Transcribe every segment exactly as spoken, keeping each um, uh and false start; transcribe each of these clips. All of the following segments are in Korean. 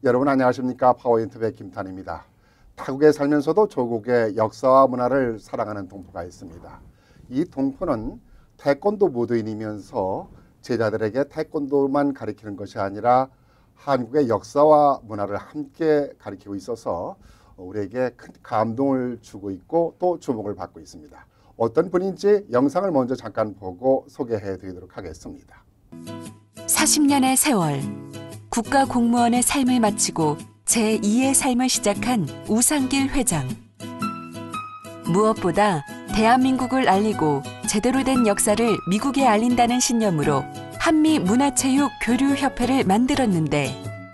여러분 안녕하십니까? 파워인터뷰의 김탄입니다. 타국에 살면서도 조국의 역사와 문화를 사랑하는 동포가 있습니다. 이 동포는 태권도 무도인이면서 제자들에게 태권도만 가르치는 것이 아니라 한국의 역사와 문화를 함께 가르치고 있어서 우리에게 큰 감동을 주고 있고 또 주목을 받고 있습니다. 어떤 분인지 영상을 먼저 잠깐 보고 소개해 드리도록 하겠습니다. 사십 년의 세월, 국가 공무원의 삶을 마치고 제이의 삶을 시작한 우상길 회장. 무엇보다 대한민국을 알리고 제대로 된 역사를 미국에 알린다는 신념으로 한미문화체육교류협회를 만들었는데,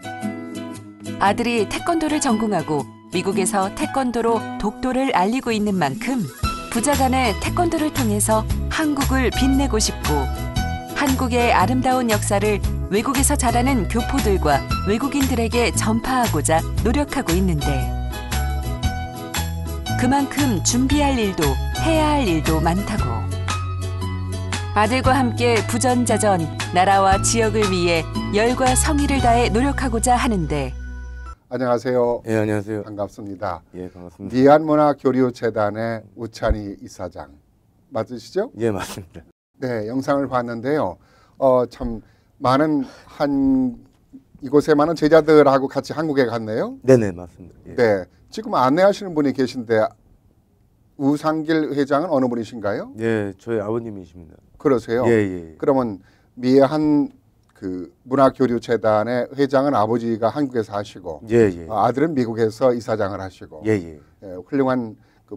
아들이 태권도를 전공하고 미국에서 태권도로 독도를 알리고 있는 만큼 부자간의 태권도를 통해서 한국을 빛내고 싶고, 한국의 아름다운 역사를 외국에서 자라는 교포들과 외국인들에게 전파하고자 노력하고 있는데, 그만큼 준비할 일도 해야 할 일도 많다고. 아들과 함께 부전자전 나라와 지역을 위해 열과 성의를 다해 노력하고자 하는데. 안녕하세요. 예, 안녕하세요. 반갑습니다. 예, 반갑습니다. 미얀문화교류재단의 우찬희 이사장 맞으시죠? 예, 맞습니다. 네, 영상을 봤는데요. 어, 참 많은 한 이곳에 많은 제자들하고 같이 한국에 갔네요. 네네, 맞습니다. 예. 네, 지금 안내하시는 분이 계신데 우상길 회장은 어느 분이신가요? 예, 저희 아버님이십니다. 그러세요? 예, 예. 그러면 미얀 그 문화교류재단의 회장은 아버지가 한국에서 하시고, 예, 예. 어, 아들은 미국에서 이사장을 하시고, 예, 예. 예, 훌륭한 그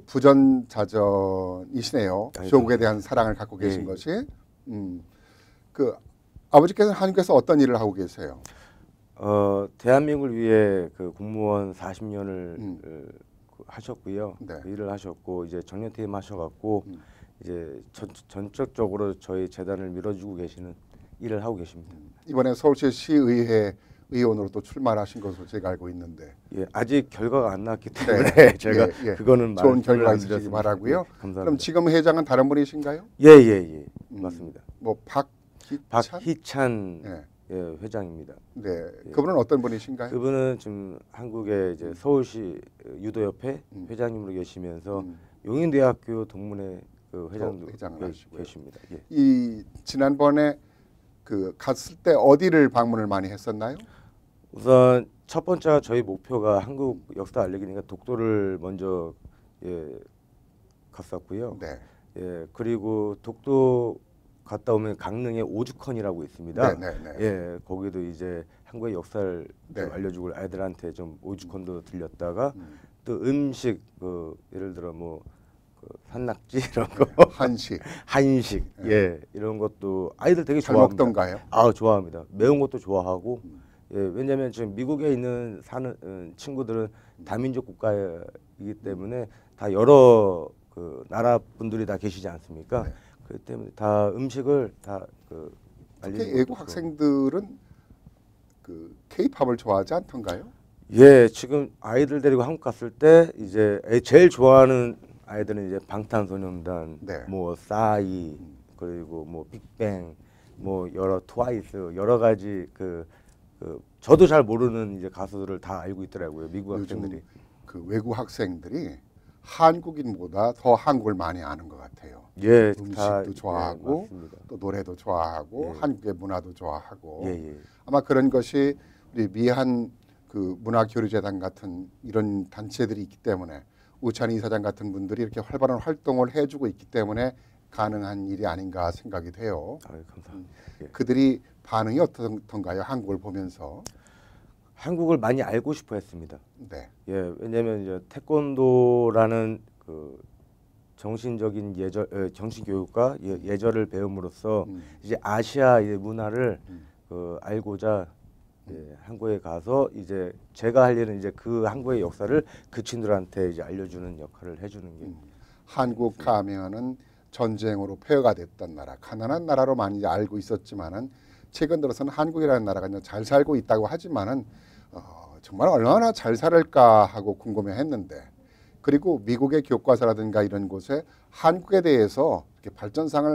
부전자전이시네요. 아이고. 조국에 대한 사랑을 갖고 계신 예. 것이. 음, 그 아버지께서는 한국에서 어떤 일을 하고 계세요? 어, 대한민국을 위해 그 공무원 사십 년을 음. 그 하셨고요. 네. 그 일을 하셨고 이제 정년퇴임 하셔갖고 음. 이제 전, 전적적으로 저희 재단을 밀어주고 계시는 일을 하고 계십니다. 이번에 서울시 시의회 의원으로 또 출마하신 것으로 제가 알고 있는데, 예, 아직 결과가 안 나왔기 때문에 네. 제가 예, 예. 그거는 좋은 말씀을 결과 안 있으시기 드렸습니다. 바라고요. 예, 감사합니다. 그럼 지금 회장은 다른 분이신가요? 예, 예, 예. 음, 맞습니다. 뭐 박희찬? 박희찬 네. 예, 회장입니다. 네. 예. 그분은 어떤 분이신가요? 그분은 지금 한국의 이제 서울시 유도협회 음. 회장님으로 계시면서 음. 용인대학교 동문회 그 회장도 회장을 계- 하시고요. 계십니다. 예. 이 지난번에 그 갔을 때 어디를 방문을 많이 했었나요? 우선 첫 번째가 저희 목표가 한국 역사 알리기니까 독도를 먼저 예, 갔었고요. 네. 예, 그리고 독도 갔다 오면 강릉에 오죽헌이라고 있습니다. 네, 네, 네. 예, 거기도 이제 한국의 역사를 네. 좀 알려주고 아이들한테 좀 오죽헌도 들렸다가 음. 또 음식 그 예를 들어 뭐 그 산낙지 이런 거 한식 한식 네. 예 이런 것도 아이들 되게 잘 좋아합니다. 먹던가요? 아 좋아합니다. 매운 것도 좋아하고 음. 예 왜냐하면 지금 미국에 있는 사는 음, 친구들은 다민족 국가이기 때문에 다 여러 그 나라 분들이 다 계시지 않습니까? 네. 그렇기 때문에 다 음식을 다그 특히 외국 학생들은 그 K-팝을 좋아하지 않던가요? 예, 지금 아이들 데리고 한국 갔을 때 이제 애- 제일 좋아하는 아이들은 이제 방탄소년단, 네. 뭐 싸이, 그리고 뭐 빅뱅, 뭐 여러 트와이스 여러 가지 그, 그 저도 잘 모르는 이제 가수들을 다 알고 있더라고요. 미국 요즘 학생들이. 그 외국 학생들이 한국인보다 더 한국을 많이 아는 것 같아요. 예, 음식도 다, 좋아하고 예, 맞습니다. 또 노래도 좋아하고 예. 한국의 문화도 좋아하고 예, 예. 아마 그런 것이 우리 미얀 그 문화교류재단 같은 이런 단체들이 있기 때문에 우찬희 이사장 같은 분들이 이렇게 활발한 활동을 해주고 있기 때문에 가능한 일이 아닌가 생각이 돼요. 아유, 감사합니다. 예. 그들이 반응이 어떻던가요? 한국을 보면서. 한국을 많이 알고 싶어 했습니다. 네. 예, 왜냐하면 이제 태권도라는 그 정신적인 예절, 에, 정신 교육과 예, 예절을 배움으로써 음. 이제 아시아의 문화를 음. 그 알고자 예, 한국에 가서 이제 제가 할 일은 이제 그 한국의 역사를 그 친구들한테 이제 알려주는 역할을 해주는 게 음. 한국 가면은 전쟁으로 폐허가 됐던 나라, 가난한 나라로 많이 알고 있었지만은 최근 들어서는 한국이라는 나라가 이제 잘 살고 있다고 하지만은 어, 정말 얼마나 잘 살을까 하고 궁금해했는데, 그리고 미국의 교과서라든가 이런 곳에 한국에 대해서 이렇게 발전상을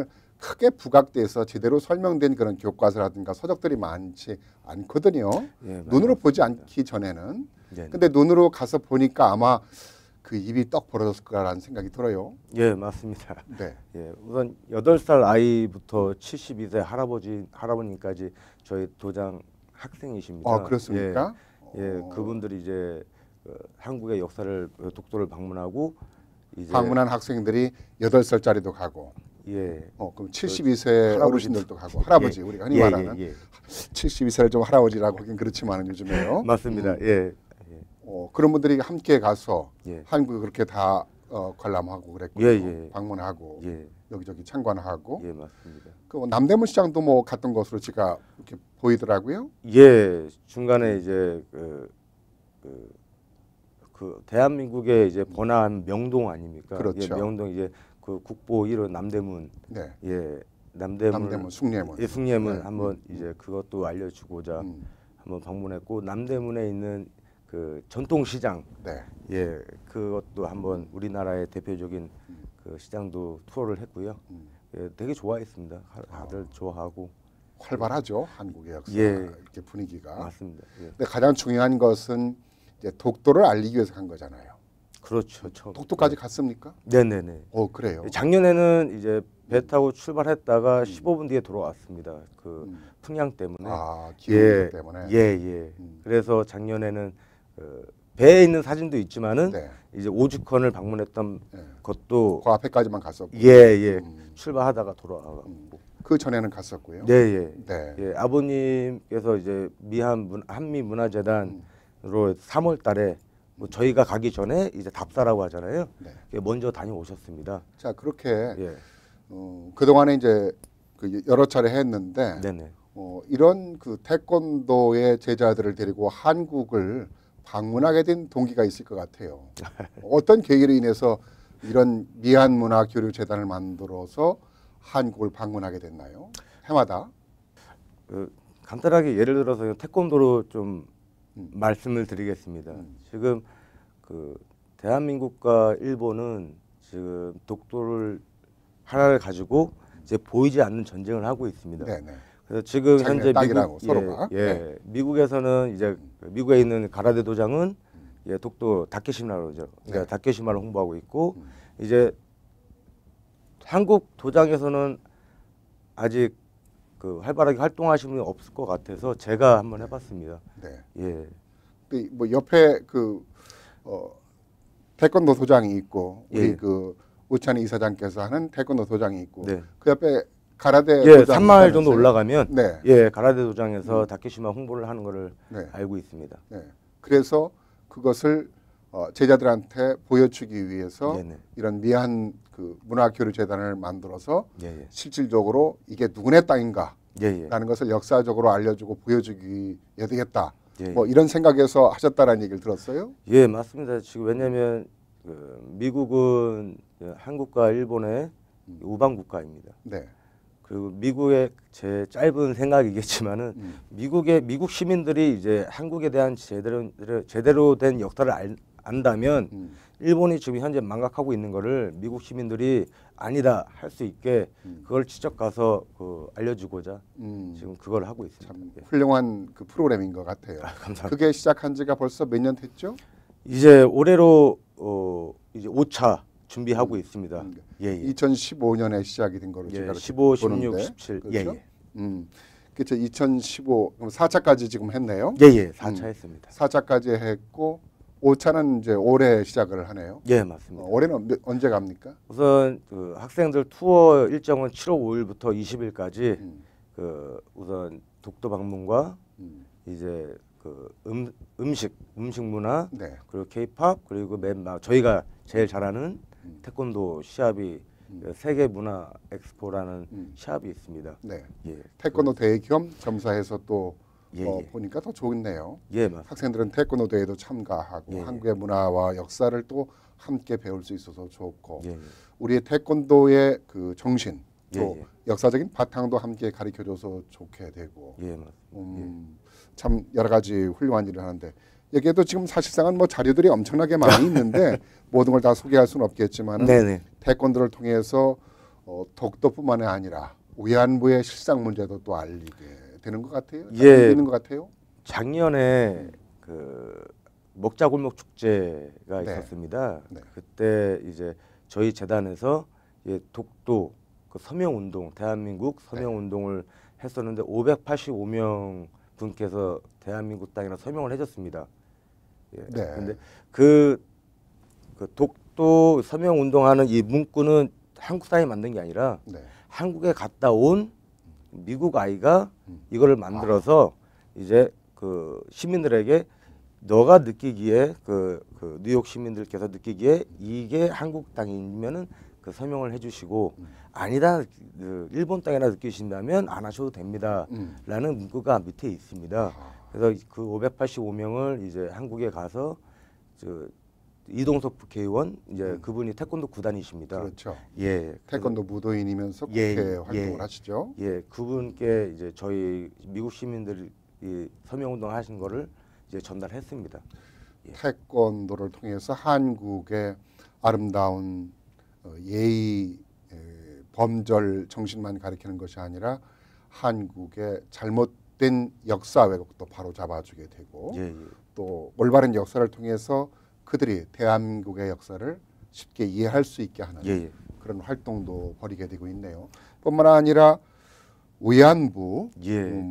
크게 부각돼서 제대로 설명된 그런 교과서라든가 서적들이 많지 않거든요. 예, 눈으로 보지 않기 전에는. 네. 근데 눈으로 가서 보니까 아마 그 입이 떡 벌어졌을 거라는 생각이 들어요. 예, 맞습니다. 네. 예, 우선 여덟 살 아이부터 칠십이 세 할아버지 할아버님까지 저희 도장 학생이십니다. 아, 그렇습니까? 예, 예 어. 그분들이 이제 어, 한국의 역사를 독도를 방문하고 이제 방문한 학생들이 여덟 살짜리도 가고 예, 어, 그럼 칠십이 세 할아버지도. 어르신들도 가고 할아버지 예, 우리가 흔히 예, 말하는 예, 예. 칠십이 세를 좀 할아버지라고 하긴 그렇지만 요즘에요. 맞습니다. 음. 예, 예, 어, 그런 분들이 함께 가서 예. 한국을 그렇게 다 어, 관람하고 그랬고요. 예, 예. 방문하고 예, 여기저기 참관하고 예, 맞습니다. 그 남대문 시장도 뭐 갔던 것으로 제가 이렇게 보이더라고요. 예, 중간에 이제 그, 그, 그 대한민국의 이제 번화한 명동 아닙니까? 그렇죠. 예, 명동 이제 그 국보 일 호 남대문, 네. 예, 남대문, 남대문, 숭례문. 예, 숭례문 네. 한번 음, 이제 그것도 알려주고자 음, 한번 방문했고 남대문에 있는 그 전통시장, 네. 예, 그것도 한번 우리나라의 대표적인 그 시장도 투어를 했고요. 음. 예, 되게 좋아했습니다. 하- 다들 좋아하고 활발하죠. 한국의 역사 예. 이렇게 분위기가. 맞습니다. 예. 근데 가장 중요한 것은 이제 독도를 알리기 위해서 간 거잖아요. 그렇죠. 처음. 독도까지 갔습니까? 네네네. 어, 그래요. 작년에는 이제 배 타고 출발했다가 십오 분 뒤에 돌아왔습니다. 그 음. 풍향 때문에. 아, 기후 예, 때문에. 예, 예. 음. 그래서 작년에는 그 배에 있는 사진도 있지만은 네. 이제 오죽헌을 방문했던 네. 것도 그 앞에까지만 갔었고. 예, 예. 음. 출발하다가 돌아가고. 음. 그 전에는 갔었고요. 네, 예. 네. 예, 아버님께서 이제 미한 문, 한미 문화재단으로 삼월 달에 뭐 저희가 가기 전에 이제 답사라고 하잖아요. 네. 예, 먼저 다녀오셨습니다. 자, 그렇게 예. 어, 그동안에 이제 그 여러 차례 했는데 네네. 어, 이런 그 태권도의 제자들을 데리고 한국을 방문하게 된 동기가 있을 것 같아요. 어떤 계기로 인해서 이런 미한문화교류재단을 만들어서 한국을 방문하게 됐나요? 해마다. 그 간단하게 예를 들어서 태권도로 좀 음. 말씀을 드리겠습니다. 음. 지금 그 대한민국과 일본은 지금 독도를 하나를 가지고 이제 보이지 않는 전쟁을 하고 있습니다. 네네. 그래서 지금 자기네 현재 땅이라고, 미국 서로가. 예, 예. 네. 미국에서는 이제 그 미국에 있는 가라데 도장은 예, 독도 다케시마로죠. 그러니까 네. 다케시마를 홍보하고 있고 음. 이제 한국 도장에서는 아직 그 활발하게 활동하시는 분이 없을 것 같아서 제가 한번 해봤습니다. 네. 예, 근데 뭐 옆에 그 어, 태권도 도장이 있고 우리 예. 그 우찬희 이사장께서 하는 태권도 도장이 있고 네. 그 옆에 가라데 예, 도장이 삼 마일 정도 있다면서요? 올라가면 네. 예, 가라데 도장에서 다케시마 홍보를 하는 거를 네. 알고 있습니다. 네. 그래서 그것을 어, 제자들한테 보여주기 위해서 네네. 이런 미한 그 문화교류재단을 만들어서 예, 예, 실질적으로 이게 누구네 땅인가라는 예, 예. 것을 역사적으로 알려주고 보여주기 해야 되겠다. 예, 뭐 이런 생각에서 하셨다라는 얘기를 들었어요. 예, 맞습니다. 지금 왜냐하면 그 미국은 그 한국과 일본의 우방 국가입니다. 네. 그리고 미국의 제 짧은 생각이겠지만은 음. 미국의 미국 시민들이 이제 한국에 대한 제대로 제대로 된 역사를 알, 안다면 음. 일본이 지금 현재 망각하고 있는 거를 미국 시민들이 아니다 할 수 있게 음. 그걸 직접 가서 그 알려주고자 음. 지금 그걸 하고 있습니다. 참 예. 훌륭한 그 프로그램인 것 같아요. 아, 감사합니다. 그게 시작한 지가 벌써 몇 년 됐죠? 이제 올해로 어 이제 오 차 준비하고 있습니다. 음. 예, 예. 이천십오 년에 시작이 된 거로 예, 제가 이렇게 십오, 십육, 보는데. 십칠. 그렇죠? 예, 예. 음. 그렇죠. 이천십오 그럼 사 차까지 지금 했네요. 예, 예. 사 차 음. 했습니다. 사 차까지 했고 오 차는 이제 올해 시작을 하네요. 예, 어, 맞습니다. 올해는 몇- 언제 갑니까? 우선 그 학생들 투어 일정은 칠월 오일부터 이십일까지 음. 그 우선 독도 방문과 음. 이제 그 음, 음식 음식 문화 네. 그리고 케이팝 그리고 맨 마, 저희가 제일 잘하는 음. 태권도 시합이 음. 세계 문화 엑스포라는 음. 시합이 있습니다. 네. 예. 태권도 대회 겸 점사해서 또 예, 어, 예. 보니까 더 좋네요. 예, 맞습니다. 학생들은 태권도 대회도 참가하고 예, 예. 한국의 문화와 역사를 또 함께 배울 수 있어서 좋고 예, 예. 우리의 태권도의 그 정신 또 예, 예. 역사적인 바탕도 함께 가르쳐줘서 좋게 되고 예, 맞습니다. 음, 참 여러 가지 훌륭한 일을 하는데 여기에도 지금 사실상은 뭐 자료들이 엄청나게 많이 있는데 모든 걸 다 소개할 수는 없겠지만 네, 네. 태권도를 통해서 어, 독도뿐만이 아니라 위안부의 실상 문제도 또 알리게 되는 것 같아요. 예. 있는 것 같아요. 작년에 그 먹자골목 축제가 네. 있었습니다. 네. 그때 이제 저희 재단에서 예, 독도 그 서명 운동, 대한민국 서명 운동을 했었는데 오백팔십오 명 분께서 대한민국 땅이라 서명을 해줬습니다. 예. 네. 근데 그, 그 독도 서명 운동하는 이 문구는 한국 사람이 만든 게 아니라 네. 한국에 갔다 온 미국 아이가 음. 이거를 만들어서 이제 그 시민들에게 너가 느끼기에 그, 그 뉴욕 시민들께서 느끼기에 이게 한국 땅이면은 그 서명을 해주시고 음. 아니다 그 일본 땅이라 느끼신다면 안 하셔도 됩니다라는 음. 문구가 밑에 있습니다. 아, 그래서 그 오백팔십오 명을 이제 한국에 가서 저 이동석 국회의원 이제 음. 그분이 태권도 구단이십니다. 그렇죠. 예, 태권도 무도인이면서 예, 국회 예. 활동을 하시죠. 예, 그분께 이제 저희 미국 시민들이 서명 운동 하신 거를 이제 전달했습니다. 예. 태권도를 통해서 한국의 아름다운 어, 예의 에, 범절 정신만 가리키는 것이 아니라 한국의 잘못된 역사 왜곡도 바로 잡아주게 되고 예, 예. 또 올바른 역사를 통해서 그들이 대한민국의 역사를 쉽게 이해할 수 있게 하는 예, 예. 그런 활동도 벌이게 되고 있네요. 뿐만 아니라 위안부 예. 음,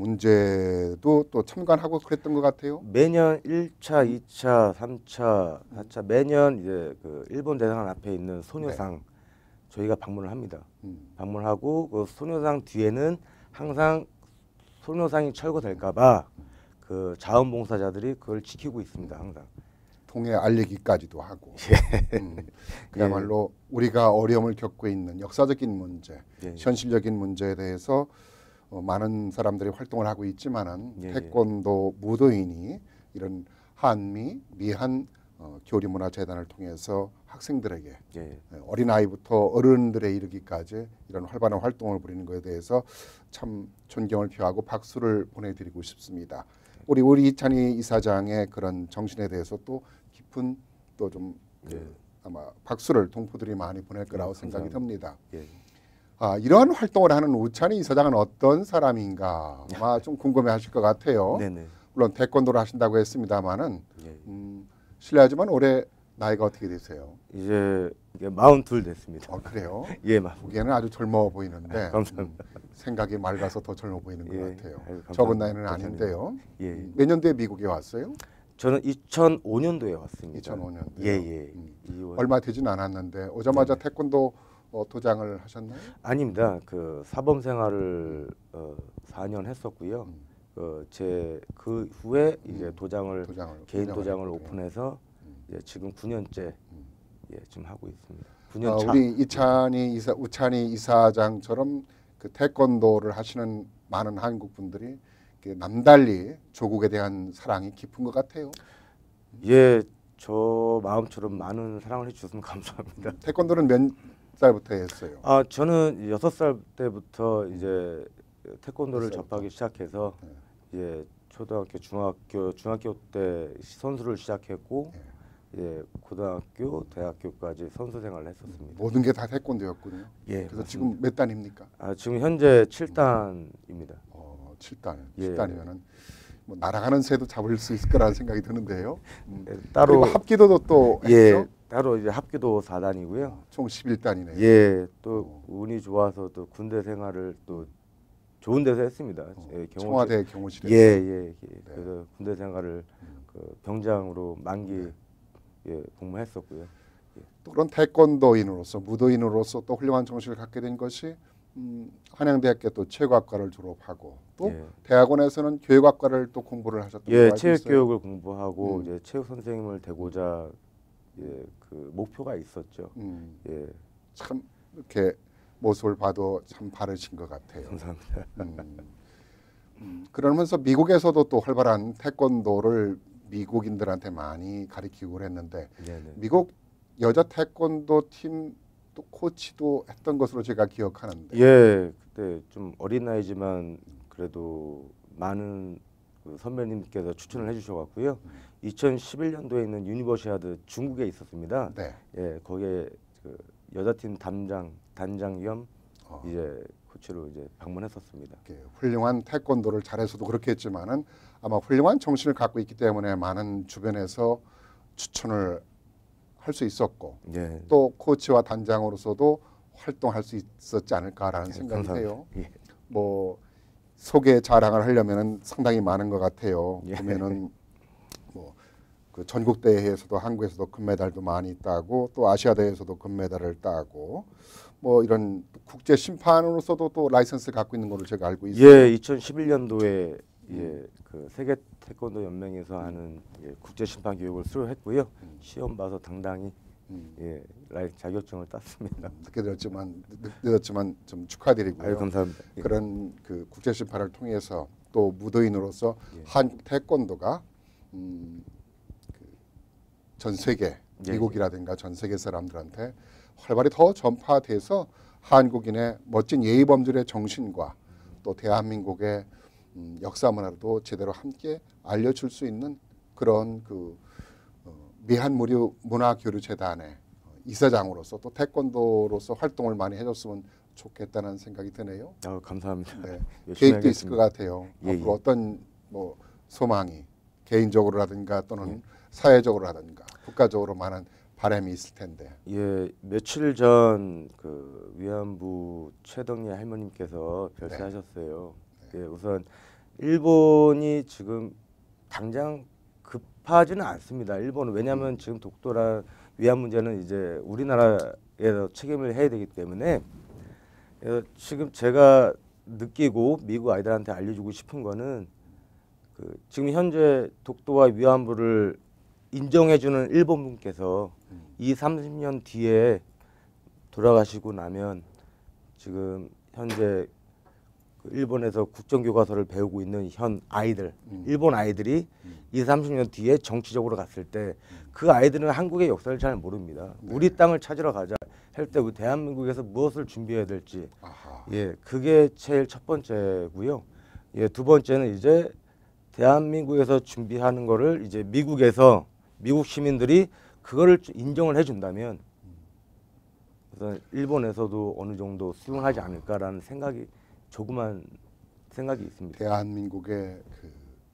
문제도 또 참관하고 그랬던 것 같아요. 매년 일 차, 이 차, 삼 차, 사 차 매년 이제 그 일본 대사관 앞에 있는 소녀상 저희가 방문을 합니다. 음, 방문하고 그 소녀상 뒤에는 항상 소녀상이 철거될까봐 그 자원봉사자들이 그걸 지키고 있습니다. 항상. 통해 알리기까지도 하고 예. 음, 그야말로 우리가 어려움을 겪고 있는 역사적인 문제, 예. 현실적인 문제에 대해서 어, 많은 사람들이 활동을 하고 있지만은 예, 예. 태권도 무도인이 이런 한미 미한 어, 교리문화재단을 통해서 학생들에게 예. 어린 아이부터 어른들에 이르기까지 이런 활발한 활동을 벌이는 것에 대해서 참 존경을 표하고 박수를 보내드리고 싶습니다. 우리 우리 이찬희 이사장의 그런 정신에 대해서 또 깊은 또 좀 그 예. 아마 박수를 동포들이 많이 보낼 거라고 예, 생각이 감사합니다. 듭니다. 예. 아, 이러한 활동을 하는 우찬희 이사장은 어떤 사람인가 아마 좀 궁금해하실 것 같아요. 네네. 물론 태권도를 하신다고 했습니다마는 예. 음, 실례하지만 올해 나이가 어떻게 되세요? 이제 이게 마흔둘 됐습니다. 어, 그래요? 예, 마. 보기에는 아주 젊어 보이는데 감사합니다. 음, 생각이 맑아서 더 젊어 보이는 것 예. 같아요. 아유, 감사합니다. 적은 나이는 감사합니다. 아닌데요. 예. 음, 몇 년도에 미국에 왔어요? 저는 이천오 년도에 왔습니다. 이천오 년도요. 예, 예. 음, 이월. 얼마 되진 않았는데 오자마자 네. 태권도 어, 도장을 하셨나요? 아닙니다. 그 사범 생활을 어, 사 년 했었고요. 음. 그 제 그 후에 이제 음. 도장을 도장을 개인 도장을 도장을 했군요. 오픈해서 음. 예, 지금 구 년째 음. 예, 지금 하고 있습니다. 구 년 어, 차. 우리 이찬희 이사 우찬희 이사장처럼 그 태권도를 하시는 많은 한국 분들이 그 남달리 조국에 대한 사랑이 깊은 것 같아요. 예, 저 마음처럼 많은 사랑을 해주셨으면 감사합니다. 태권도는 몇 살부터 했어요? 아, 저는 여섯 살 때부터 이제 태권도를 여섯 살부터. 접하기 시작해서 네. 예, 초등학교, 중학교, 중학교 때 선수를 시작했고 예, 고등학교, 대학교까지 선수 생활을 했었습니다. 모든 게 다 태권도였군요. 예, 그래서 맞습니다. 지금 몇 단입니까? 아, 지금 현재 칠 단입니다. 어, 칠 단. 예. 칠 단이면은 뭐 날아가는 새도 잡을 수 있을 거라는 생각이 드는데요. 음. 예, 따로 그리고 합기도도 또 예, 했죠? 따로 이제 합기도 사 단이고요. 총 십일 단이네요. 예, 또 어. 운이 좋아서 또 군대 생활을 또 좋은 데서 했습니다. 어, 예, 경호실- 청와대 경호실에 예, 예, 예. 네. 그래서 군대 생활을 음. 그 병장으로 만기 네. 예, 복무했었고요. 또 그런 태권도인으로서 무도인으로서 또 훌륭한 정신을 갖게 된 것이 음, 한양대학교 또 체육학과를 졸업하고 또 예. 대학원에서는 교육학과를 또 공부를 하셨던 걸로 예, 알고 체육 있어요. 교육을 공부하고 음. 이제 체육 선생님을 되고자 예, 그 목표가 있었죠. 음, 예, 참 이렇게 모습을 봐도 참 바르신 것 같아요. 감사합니다. 음, 음, 그러면서 미국에서도 또 활발한 태권도를 미국인들한테 많이 가르치고 그랬는데 네, 네. 미국 여자 태권도 팀 또 코치도 했던 것으로 제가 기억하는데 예, 그때 좀 어린 나이지만 그래도 많은 그 선배님께서 추천을 해주셔갖고요. 이천십일 년도에 있는 유니버시아드 중국에 있었습니다. 네. 예, 거기에 그 여자팀 담장 단장 겸 어. 이제 코치로 이제 방문했었습니다. 이렇게 훌륭한 태권도를 잘해서도 그렇겠지만은 아마 훌륭한 정신을 갖고 있기 때문에 많은 주변에서 추천을 할 수 있었고 예. 또 코치와 단장으로서도 활동할 수 있었지 않을까라는 예, 생각이 감사합니다. 해요. 예. 뭐 소개 자랑을 하려면은 상당히 많은 것 같아요. 예. 보면은 뭐 그 전국 대회에서도 한국에서도 금메달도 많이 따고 또 아시아 대회에서도 금메달을 따고 뭐 이런 국제 심판으로서도 또 라이선스 갖고 있는 걸로 제가 알고 있어요. 예, 이천십일 년도에 예, 그 세계 태권도 연맹에서 하는 예, 국제 심판 교육을 수료했고요. 음. 시험 봐서 당당히 음, 예, 라이 자격증을 땄습니다. 늦게 들었지만 늦- 늦었지만 좀 축하드리고요. 아유, 감사합니다. 예. 그런 그 국제 심판을 통해서 또 무도인으로서 예. 한국 태권도가 음, 그 전 세계 예, 미국이라든가 전 세계 사람들한테 활발히 더 전파돼서 한국인의 멋진 예의 범절의 정신과 또 대한민국의 음, 역사 문화도 제대로 함께 알려줄 수 있는 그런 그 어, 미한무료 문화교류재단의 이사장으로서 또 태권도로서 활동을 많이 해줬으면 좋겠다는 생각이 드네요. 아유, 감사합니다. 네. 열심히 계획도 있을 것 하겠습니다. 같아요. 예, 앞으로 예. 어떤 뭐 소망이 개인적으로라든가 또는 사회적으로라든가 국가적으로 많은 바람이 있을 텐데. 예, 며칠 전 그 위안부 최덕리 할머님께서 별세하셨어요. 예, 우선 일본이 지금 당장 급하지는 않습니다. 일본은 왜냐하면 지금 독도라 위안 문제는 이제 우리나라에서 책임을 해야 되기 때문에 예, 지금 제가 느끼고 미국 아이들한테 알려주고 싶은 거는 그 지금 현재 독도와 위안부를 인정해주는 일본 분께서 이 삼십 년 뒤에 돌아가시고 나면 지금 현재 그 일본에서 국정교과서를 배우고 있는 현 아이들, 음. 일본 아이들이 이 삼십 년 뒤에 정치적으로 갔을 때 그 아이들은 한국의 역사를 잘 모릅니다. 네. 우리 땅을 찾으러 가자 할 때 우리 대한민국에서 무엇을 준비해야 될지, 아하. 예, 그게 제일 첫 번째고요. 예, 두 번째는 이제 대한민국에서 준비하는 거를 이제 미국에서 미국 시민들이 그거를 인정을 해준다면 우선 일본에서도 어느 정도 수용하지 않을까라는 생각이 조그만 생각이 있습니다. 대한민국의 그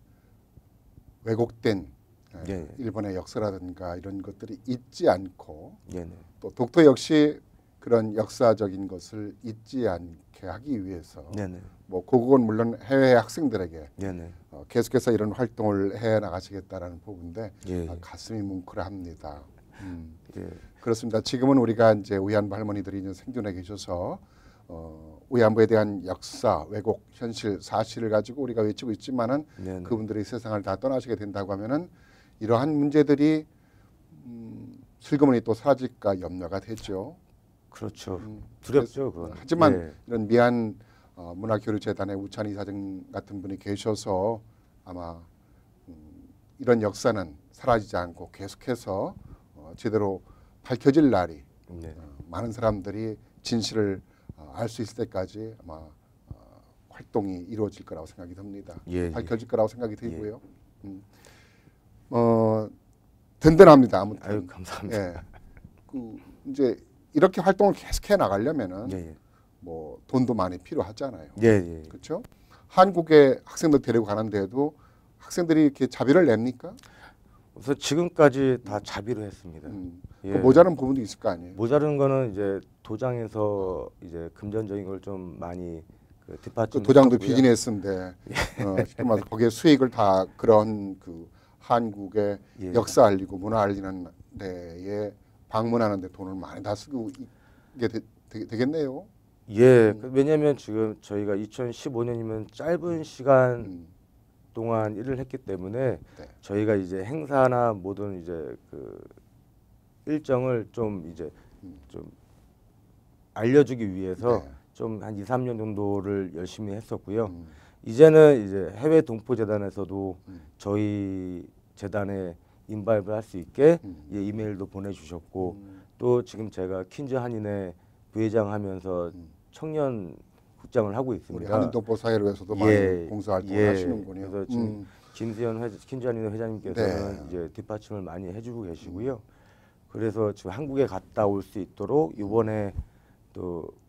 왜곡된 에, 예. 일본의 역사라든가 이런 것들이 잊지 않고 예, 네. 또 독도 역시 그런 역사적인 것을 잊지 않게 하기 위해서 네, 네. 뭐 고국은 물론 해외 학생들에게 네, 네. 어, 계속해서 이런 활동을 해 나가시겠다라는 부분인데 예, 아, 예. 가슴이 뭉클합니다. 음, 예. 그렇습니다. 지금은 우리가 이제 위안부 할머니들이 이제 생존해 계셔서 어, 위안부에 대한 역사, 왜곡, 현실, 사실을 가지고 우리가 외치고 있지만은 네, 네. 그분들이 세상을 다 떠나시게 된다고 하면은 이러한 문제들이 음, 슬그머니 또 사라질까 염려가 되죠. 그렇죠. 음, 두렵죠, 그건. 하지만 예. 이런 미안 어, 문화교류재단의 우찬 이사장 같은 분이 계셔서 아마 음, 이런 역사는 사라지지 않고 계속해서 어, 제대로 밝혀질 날이 네. 어, 많은 사람들이 진실을 어, 알 수 있을 때까지 아마 어, 활동이 이루어질 거라고 생각이 듭니다. 예, 예. 밝혀질 거라고 생각이 들고요. 음, 어, 든든합니다. 아무튼. 아유, 감사합니다. 예. 그 이제 이렇게 활동을 계속해 나가려면은 예, 예. 뭐 돈도 많이 필요하잖아요. 예, 예. 그렇죠? 한국에 학생들 데리고 가는데도 학생들이 이렇게 자비를 냅니까? 그래서 지금까지 다 자비로 했습니다. 음, 예. 그 모자란 부분도 있을 거 아니에요. 모자른 거는 이제 도장에서 이제 금전적인 걸 좀 많이 그 뒷받침. 그 도장도 비즈니스인데 어, 쉽게 말해서 거기에 수익을 다 그런 그 한국의 예. 역사 알리고 문화 알리는 데에 방문하는데 돈을 많이 다 쓰고 이게 되, 되, 되겠네요. 예, 그 왜냐하면 지금 저희가 이천십오 년이면 짧은 시간 음, 동안 일을 했기 때문에 네. 저희가 이제 행사나 모든 이제 그 일정을 좀 이제 음. 좀 알려주기 위해서 네. 좀 한 이, 삼 년 정도를 열심히 했었고요. 음, 이제는 이제 해외 동포 재단에서도 음. 저희 재단에 인바이브 할 수 있게 음. 예, 이메일도 보내주셨고 음, 또 지금 제가 퀸즈 한인회 부회장 하면서 음. 청년 국장을 하고 우리 있습니다. 한인동포 사회를 위해서도 예, 많이 봉사활동을 예. 하시는군요. 그래서 지금 음, 김수현 회, 퀸즈 한인회 회장님께서는 네. 이제 뒷받침을 많이 해주고 계시고요. 그래서 지금 한국에 갔다 올 수 있도록 이번에 또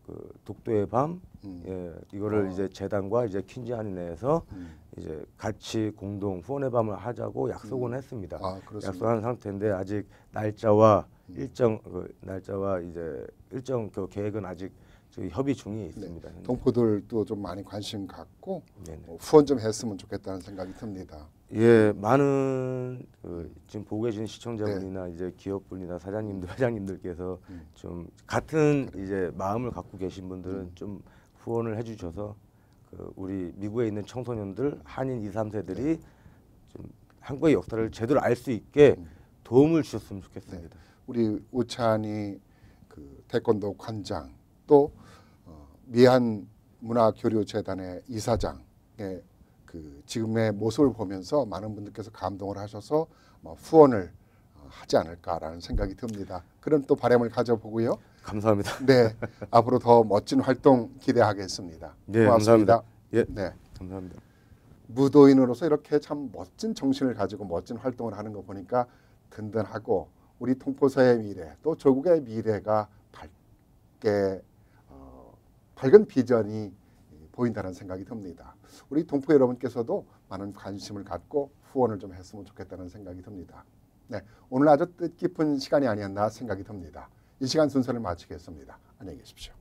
그 독도의 밤, 음. 예, 이거를 어. 이제 재단과 이제 퀸즈 한인회에서 음. 이제 같이 공동 후원의 밤을 하자고 약속은 음. 했습니다. 아, 그렇습니다. 약속한 상태인데 아직 날짜와 음. 일정 그 날짜와 이제 일정 그 계획은 아직 저희 협의 중에 있습니다. 현재. 동포들도 좀 많이 관심 갖고 네네. 어, 후원 좀 했으면 좋겠다는 생각이 듭니다. 예, 많은 그 지금 보고 계신 시청자분이나 네. 이제 기업분이나 사장님들, 회장님들께서 음. 좀 같은 이제 마음을 갖고 계신 분들은 음. 좀 후원을 해주셔서 그 우리 미국에 있는 청소년들 한인 이, 삼 세들이 네. 좀 한국의 역사를 제대로 알 수 있게 음. 도움을 주셨으면 좋겠습니다. 우리 우찬이 그 태권도 관장 또 어, 미한 문화교류재단의 이사장의 그 지금의 모습을 보면서 많은 분들께서 감동을 하셔서 뭐 후원을 어, 하지 않을까라는 생각이 듭니다. 그런 또 바람을 가져보고요. 감사합니다. 네, 앞으로 더 멋진 활동 기대하겠습니다. 네, 고맙습니다. 감사합니다. 예, 네, 감사합니다. 무도인으로서 이렇게 참 멋진 정신을 가지고 멋진 활동을 하는 거 보니까 든든하고 우리 통포서의 미래 또 조국의 미래가 밝게 어, 밝은 비전이 보인다는 생각이 듭니다. 우리 동포 여러분께서도 많은 관심을 갖고 후원을 좀 했으면 좋겠다는 생각이 듭니다. 네, 오늘 아주 뜻깊은 시간이 아니었나 생각이 듭니다. 이 시간 순서를 마치겠습니다. 안녕히 계십시오.